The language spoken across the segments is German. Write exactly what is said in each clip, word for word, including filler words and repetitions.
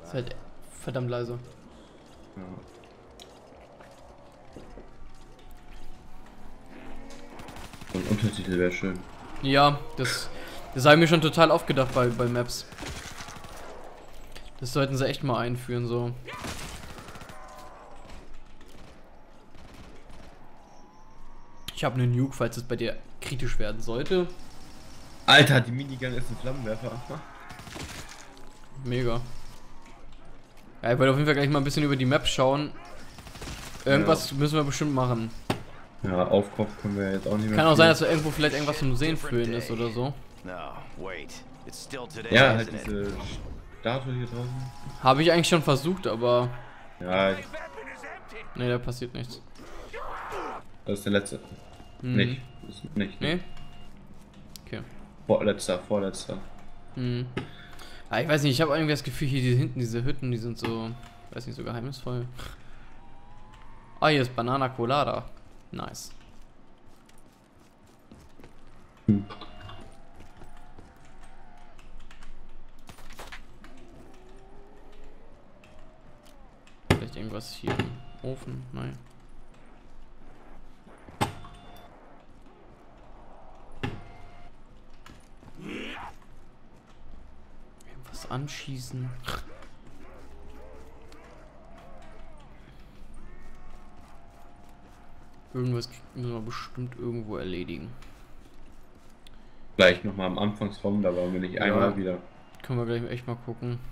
Ist halt verdammt leise. Ja. So ein Untertitel wäre schön. Ja, das, das habe ich mir schon total aufgedacht bei, bei Maps. Das sollten sie echt mal einführen, so. Ich habe einen Nuke, falls es bei dir kritisch werden sollte. Alter, die Minigun ist ein Flammenwerfer. Mega. Ja, ich wollte auf jeden Fall gleich mal ein bisschen über die Map schauen. Irgendwas ja. müssen wir bestimmt machen. Ja, Aufkopf können wir jetzt auch nicht mehr. Kann auch sein, dass da irgendwo vielleicht irgendwas zum Sehen füllen ist oder so. Ja, halt diese Statue hier draußen. Habe ich eigentlich schon versucht, aber... Ja. Ne, da passiert nichts. Das ist der letzte. Mhm. Nicht. Das ist nicht. Nee? Okay. Vorletzter, vorletzter. Mhm. Ah, ich weiß nicht, ich habe irgendwie das Gefühl, hier die, hinten diese Hütten, die sind so, weiß nicht, so geheimnisvoll. Ah, hier ist Banana Colada. Nice. Hm. Vielleicht irgendwas hier im Ofen? Nein. Irgendwas anschießen. Irgendwas müssen wir bestimmt irgendwo erledigen. Gleich nochmal am Anfangsraum, da waren wir nicht ja. einmal wieder. Können wir gleich echt mal gucken.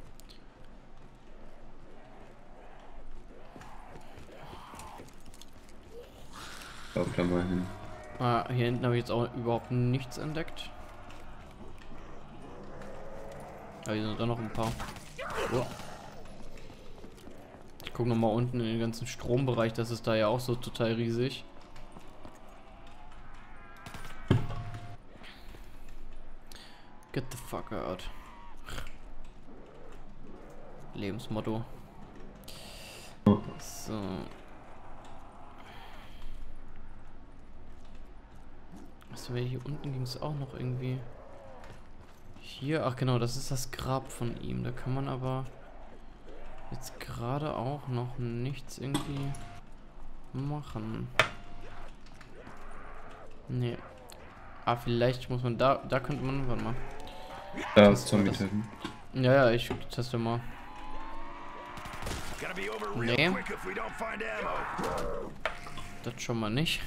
Lauf da mal hin. Ah, hier hinten habe ich jetzt auch überhaupt nichts entdeckt. Aber hier sind da noch ein paar. Oh. Ich gucke noch mal unten in den ganzen Strombereich, das ist da ja auch so total riesig. Get the fuck out. Lebensmotto. So. Achso, hier unten ging es auch noch irgendwie. Hier, ach genau, das ist das Grab von ihm. Da kann man aber jetzt gerade auch noch nichts irgendwie machen. Nee. Ah, vielleicht muss man da, da könnte man, warte mal. Da ist Zombie töten. Ja, ja, ich teste mal. Nee. Das schon mal nicht.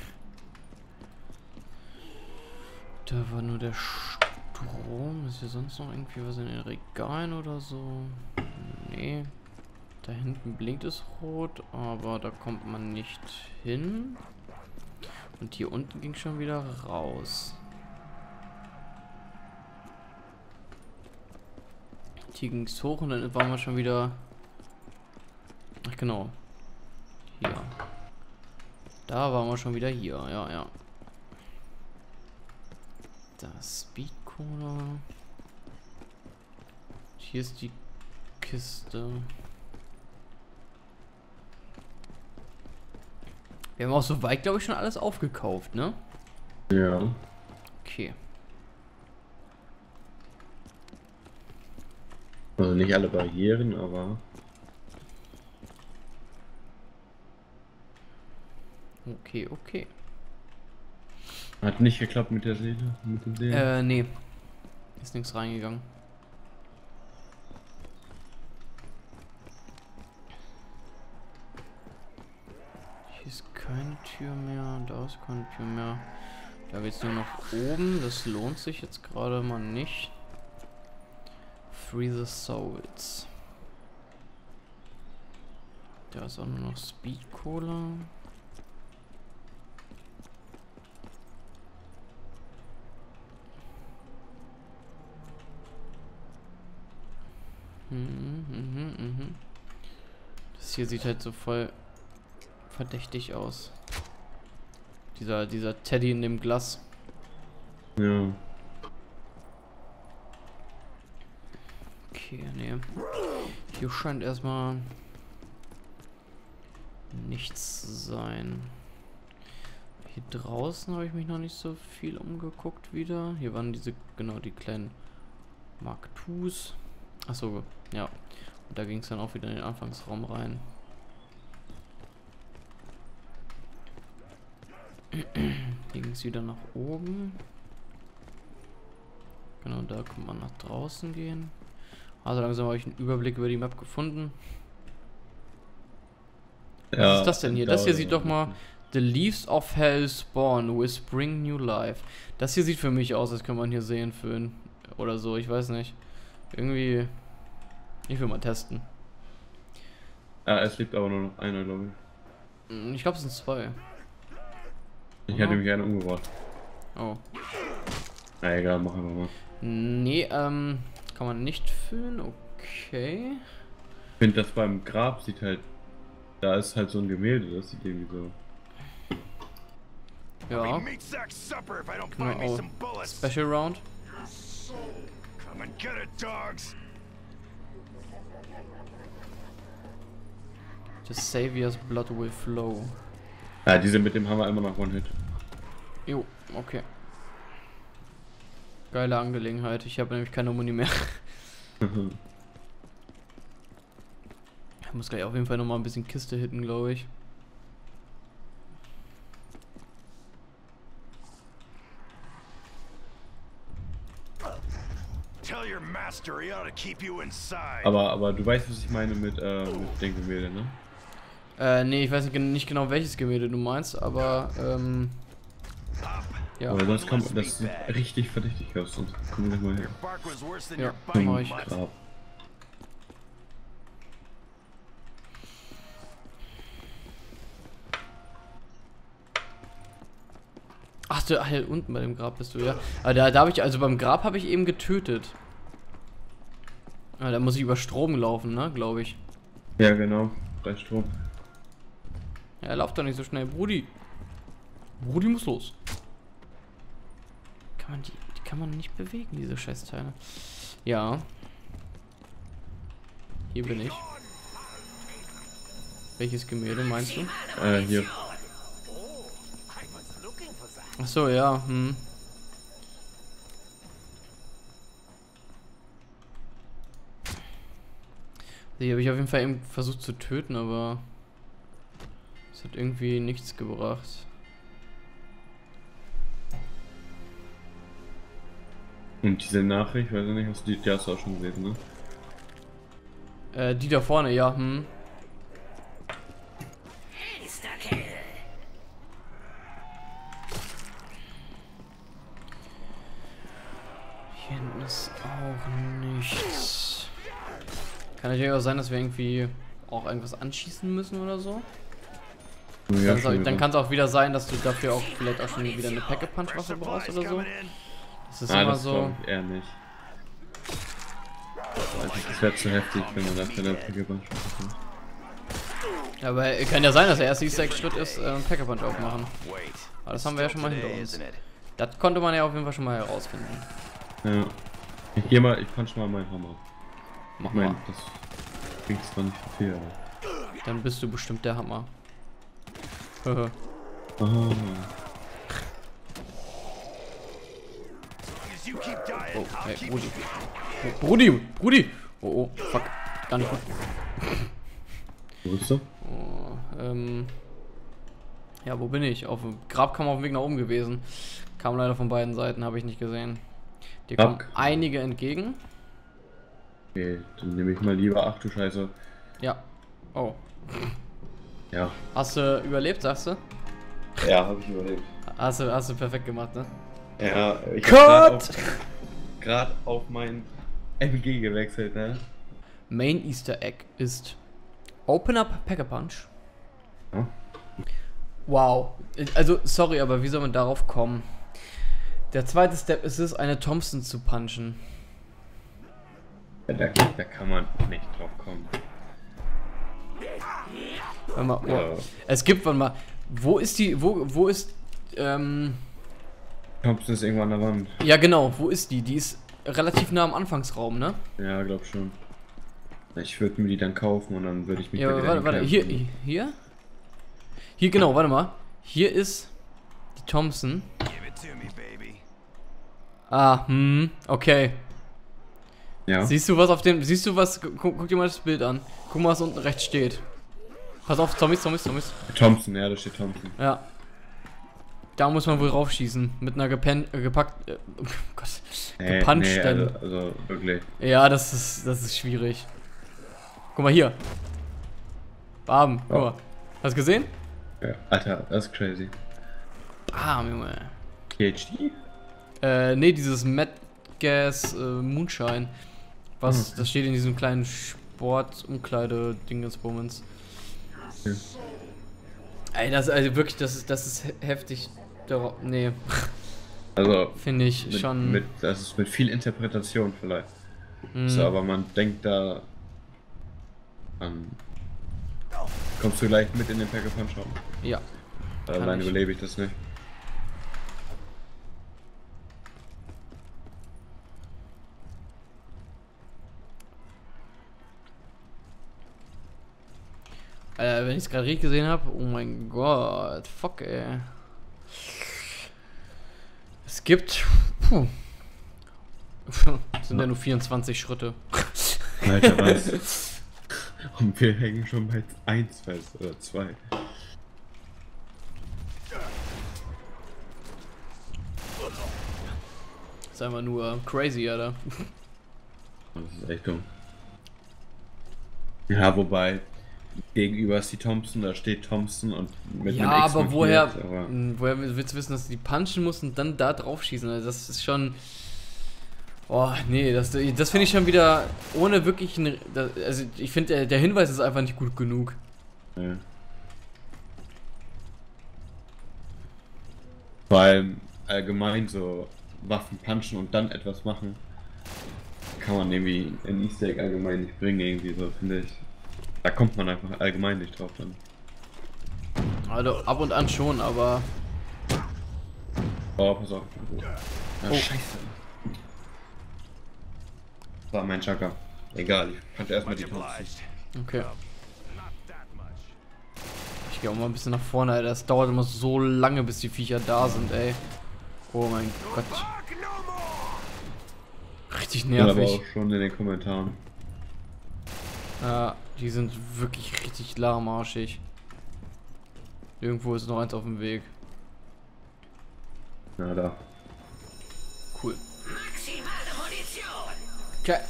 Da war nur der Strom. Ist hier sonst noch irgendwie was in den Regalen oder so? Nee. Da hinten blinkt es rot, aber da kommt man nicht hin. Und hier unten ging schon wieder raus. Hier ging es hoch und dann waren wir schon wieder... Ach genau. Hier. Da waren wir schon wieder hier, ja, ja. Das Speed Cola. Hier ist die Kiste. Wir haben auch soweit, glaube ich, schon alles aufgekauft, ne? Ja. Okay. Also nicht alle Barrieren, aber... Okay, okay. Hat nicht geklappt mit der Seele? Mit dem Seelen? Äh, nee. Ist nichts reingegangen. Hier ist keine Tür mehr. Da ist keine Tür mehr. Da geht's nur noch oben. Das lohnt sich jetzt gerade mal nicht. Free the Souls. Da ist auch nur noch Speed Cola. Mhm, mhm, mhm. Das hier sieht halt so voll verdächtig aus. Dieser, dieser Teddy in dem Glas. Ja. Okay, nee. Hier scheint erstmal nichts zu sein. Hier draußen habe ich mich noch nicht so viel umgeguckt wieder. Hier waren diese, genau, die kleinen Mark twos. Achso, ja. Da ging es dann auch wieder in den Anfangsraum rein. Hier ging es wieder nach oben. Genau, da kann man nach draußen gehen. Also langsam habe ich einen Überblick über die Map gefunden. Was Ja, ist das denn hier? Das hier sieht doch mal... The Leaves of Hell spawn with spring new life. Das hier sieht für mich aus, als kann man hier sehen für oder so, ich weiß nicht. Irgendwie... Ich will mal testen. Ja, es lebt aber nur noch einer, glaube ich. Ich glaube, es sind zwei. Ich Oder? hätte mich gerne umgebracht. Oh. Na egal, machen wir mal. Nee, ähm... Kann man nicht füllen, okay. Ich finde, das beim Grab sieht halt... Da ist halt so ein Gemälde, das sieht irgendwie so... Ja. Genau. Oh. Special Round. The Savior's blood will flow. Ja, diese mit dem Hammer immer noch One-Hit. Jo, okay. Geile Angelegenheit. Ich habe nämlich keine Muni mehr. Ich muss gleich auf jeden Fall noch mal ein bisschen Kiste hitten, glaube ich. Aber, aber du weißt, was ich meine mit, äh, mit den Gemälden, ne? Äh, nee, ich weiß nicht, nicht genau, welches Gemälde du meinst, aber, ähm... ja. Aber sonst kann man, das sieht richtig verdächtig aus, sonst kommen wir nicht mal her. Ja, Zum mach ich. Grab. Ach, du, hier unten bei dem Grab bist du, ja. Aber da, da habe ich, also beim Grab habe ich eben getötet. Ah, da muss ich über Strom laufen, ne, glaube ich. Ja, genau, bei Strom. Ja, lauf doch nicht so schnell, Brudi. Brudi muss los. Kann man die, die kann man nicht bewegen, diese Scheißteile. Ja. Hier bin ich. Welches Gemälde meinst du? Äh, hier. Ach so, ja, hm. Die habe ich auf jeden Fall eben versucht zu töten, aber es hat irgendwie nichts gebracht. Und diese Nachricht, weiß ich nicht, hast du die, die hast du auch schon gesehen, ne? Äh, die da vorne, ja, hm. Hier hinten ist auch nichts. Kann natürlich auch sein, dass wir irgendwie auch irgendwas anschießen müssen oder so. Ja, Dann, dann kann es auch wieder sein, dass du dafür auch vielleicht auch schon wieder eine Pack-a-Punch-Waffe brauchst oder so. Das ist ah, immer das so. Ich eher nicht. Also das wäre zu heftig, wenn man dafür eine Pack-a-Punch bekommt. Ja, aber kann ja sein, dass der erste Easter Egg-Schritt ist, äh, einen Pack-a-Punch aufmachen. Aber das haben wir ja schon mal hinter uns. Das konnte man ja auf jeden Fall schon mal herausfinden. Ja. Ich geh mal, ich punch mal meinen Hammer. Mach Ich mein, mal. das klingt zwar nicht so viel, aber... Dann bist du bestimmt der Hammer. Haha. Oh. Oh, hey, Brudi. Oh, Brudi, Brudi! Oh, oh, fuck. Gar nicht gut. Wo bist du? Oh, ähm... Ja, wo bin ich? Auf dem Grab kam auf dem Weg nach oben gewesen. Kam leider von beiden Seiten, habe ich nicht gesehen. Dir kommen Fuck. einige entgegen. Okay, dann nehme ich mal lieber. Ach du Scheiße. Ja. Oh. Ja. Hast du überlebt, sagst du? Ja, habe ich überlebt. Hast du, hast du perfekt gemacht, ne? Ja, ich Cut! hab gerade auf, grad auf mein M G gewechselt, ne? Main Easter Egg ist Open up Pack-a-Punch. Ja. Wow. Also, sorry, aber wie soll man darauf kommen? Der zweite Step ist es, eine Thompson zu punchen. Ja, da, da kann man nicht drauf kommen. Warte mal, oh. Ja. Es gibt, warte mal, wo ist die, wo, wo ist, ähm... Thompson ist irgendwo an der Wand. Ja genau, wo ist die? Die ist relativ nah am Anfangsraum, ne? Ja, glaub schon. Ich würde mir die dann kaufen und dann würde ich mich Ja, da wieder warte, warte, hier, hier? Hier, genau, warte mal. Hier ist die Thompson. Ah, hm, okay. Ja. Siehst du was auf dem, siehst du was, guck, guck dir mal das Bild an. Guck mal, was unten rechts steht. Pass auf, Zombies, Zombies, Zombies. Thompson, ja, da steht Thompson. Ja. Da muss man wohl raufschießen. Mit einer gepennt, äh, gepackt, äh, oh Gott, Nee, gepunchten. nee, also, also wirklich. Ja, das ist, das ist schwierig. Guck mal hier. Bam, guck Oh. mal. Hast du gesehen? Ja, Alter, das ist crazy. Bam, Junge. P H D? Äh, nee, dieses Mad Gas äh, Moonshine. Was, Mhm. das steht in diesem kleinen Sport-Umkleide-Dingensbummens. Ja. Ey, das, also wirklich, das ist, das ist he- heftig. Dara- Nee, Also, finde ich mit, schon. mit, das ist mit viel Interpretation vielleicht. mh, So, aber man denkt da an. Kommst du gleich mit in den Pack-a-Punch-Raum? ja. Kann Allein ich. überlebe ich das nicht. Äh, wenn ich es gerade richtig gesehen habe, oh mein Gott, fuck, ey. Es gibt. Puh. Das sind ja nur vierundzwanzig Schritte. Alter, was? Und wir hängen schon bei eins fest, oder zwei. Das ist einfach nur crazy, Alter. Das ist echt dumm. Ja, wobei, gegenüber ist die Thompson, da steht Thompson und mit Ja, einem X aber woher, markiert, aber mh, woher willst du wissen, dass du die punchen musst und dann da drauf schießen? Also das ist schon. Oh, nee, das, das finde ich schon wieder ohne wirklich. Ein, das, also ich finde, der, der Hinweis ist einfach nicht gut genug. ja. Vor allem allgemein so Waffen punchen und dann etwas machen, kann man irgendwie in Easter Egg allgemein nicht bringen, irgendwie so, finde ich. Da kommt man einfach allgemein nicht drauf dann. Also ab und an schon, aber. Oh, pass auf. Ja, Oh. scheiße. Das war mein Chaka. Egal, ich kannte erstmal die Thompson. Okay. Ich gehe auch mal ein bisschen nach vorne, Alter. Das dauert immer so lange, bis die Viecher da sind, ey. Oh mein Gott. Richtig Ja, aber nervig. auch schon in den Kommentaren. Ja, die sind wirklich richtig lahmarschig. Irgendwo ist noch eins auf dem Weg. Na da. Cool. Okay.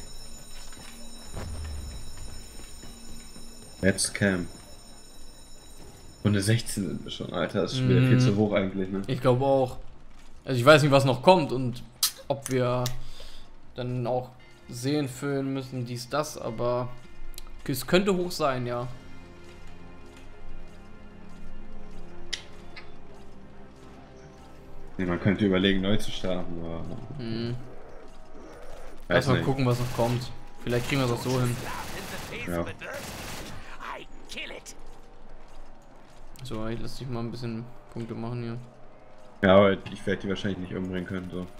Jetzt Cam. Und eine sechzehn sind wir schon, Alter. Das ist schon wieder viel Mhm. zu hoch eigentlich, ne? Ich glaube auch. Also ich weiß nicht, was noch kommt und ob wir dann auch sehen, füllen müssen, dies, das, aber es könnte hoch sein, ja. Nee, man könnte überlegen, neu zu starten, aber. Hm. Weiß Erstmal nicht. gucken, was noch kommt. Vielleicht kriegen wir es auch so hin. Ja. So, ich lass dich mal ein bisschen Punkte machen hier. Ja, aber ich werde die wahrscheinlich nicht umbringen können, so.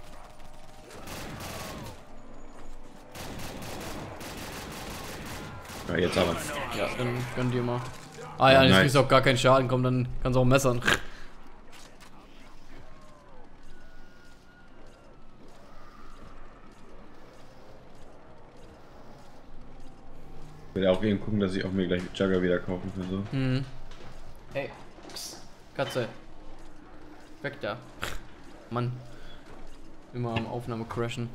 Ja, jetzt aber. Ja, dann gönn dir mal. Ah ja, Oh, jetzt nice. kriegst du auch gar keinen Schaden, komm, dann kannst du auch messern. Ich will ja auch eben gucken, dass ich auch mir gleich Jugger wieder kaufen kann, so. Hm. Ey, psst, Katze. Weg da. Mann. Immer am Aufnahme crashen.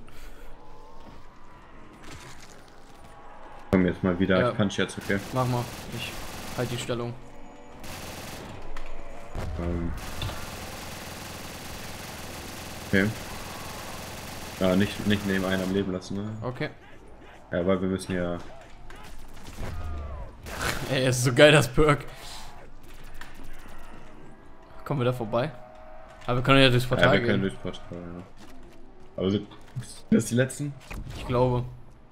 Komm jetzt mal wieder, Ja. ich punch jetzt, okay. Mach mal. Ich halt die Stellung. Ähm. Okay. Ja, nicht, nicht neben einen am Leben lassen, ne? Okay. Ja, weil wir müssen ja. Ey, es ist so geil, das Perk. Kommen wir da vorbei? Aber wir können ja durchs Ja, Portal wir gehen. können durchs Portal, ja. Aber sind das die letzten? Ich glaube.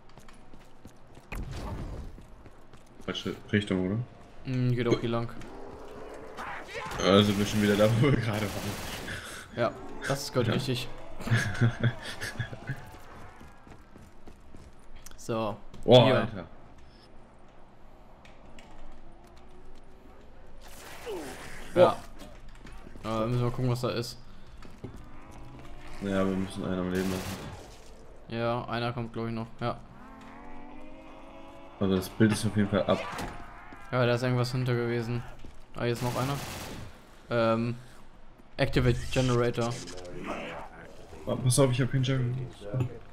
Falsche Richtung, oder? Hm, geht auch hier lang. Also wir schon wieder da, wo wir gerade waren. Ja, das ist gut richtig. So. Boah, hier. Alter. Ja. Äh, müssen wir gucken, was da ist. Ja, wir müssen einen am Leben lassen. Ja, einer kommt glaube ich noch. Ja. Also das Bild ist auf jeden Fall ab. Ja, da ist irgendwas hinter gewesen. Ah, jetzt noch einer. Ähm. Activate Generator. Oh, pass auf, ich hab Hintergrund.